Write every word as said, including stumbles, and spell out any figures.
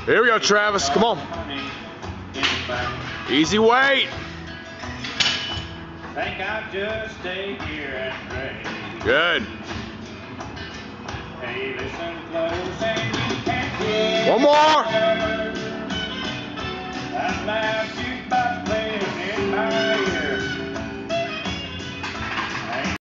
Here we go, Travis. Come on. Easy weight. Think I'll just stay here and pray. Good. Hey, listen close and you can't hear. One more.